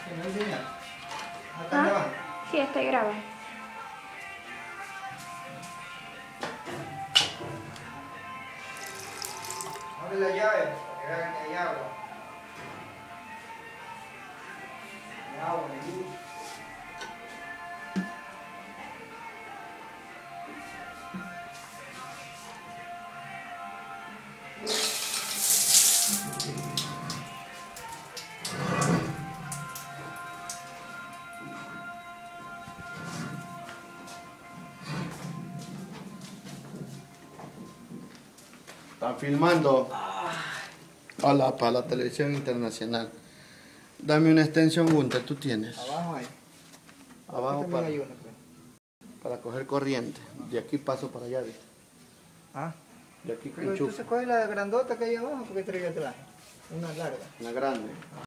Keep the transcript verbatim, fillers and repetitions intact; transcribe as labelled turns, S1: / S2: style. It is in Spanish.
S1: ¿Me enseñas? ¿Acá
S2: ¿Ah?
S1: grabando?
S2: Sí, estoy grabando.
S1: Abre la llave para que vean que hay agua. Hay agua, hay luz.
S3: Están filmando a la, para la televisión internacional. Dame una extensión, Gunter, tú tienes.
S1: Abajo hay.
S3: Abajo
S1: Aquí también
S3: para,
S1: hay una, pues.
S3: para coger corriente. De aquí paso para allá, ¿viste?
S1: Ah.
S3: De aquí
S1: Pero
S3: enchufo.
S1: entonces coge la grandota que hay abajo porque trae atrás. Una larga.
S3: Una grande.